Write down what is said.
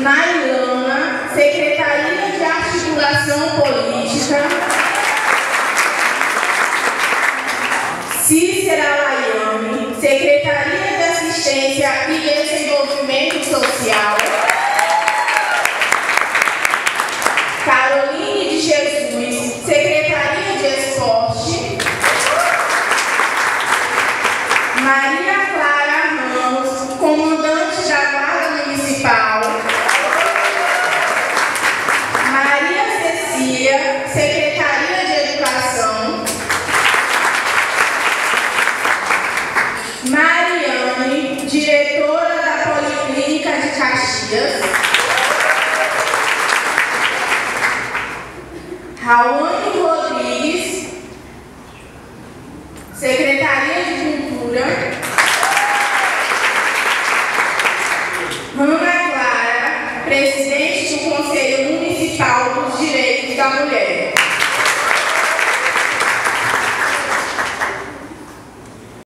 Nailana, Secretaria de Articulação Política. Cícera Laiane, Secretaria de Assistência e Desenvolvimento Social. Caroline de Jesus, Secretaria de Esporte. Maria Clara Ramos, Comandante da Guarda Municipal. Maria Cecília, Secretaria de Educação. Mariane, diretora da Policlínica de Caxias. Rawane Rodrigues, Secretaria de Cultura. Ana Clara, presidente do Conselho Municipal dos Direitos da Mulher.